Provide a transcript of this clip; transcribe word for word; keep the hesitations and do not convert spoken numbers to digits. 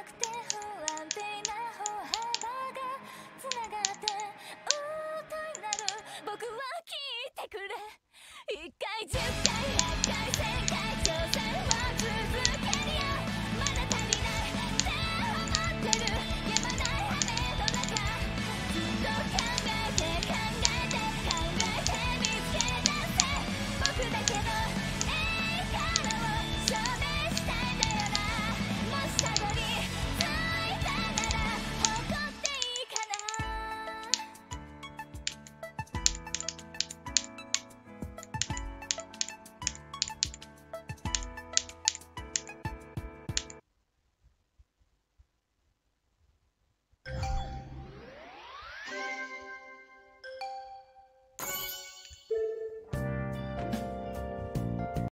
くて不安定な歩幅がつながって歌になる僕は聞いてくれ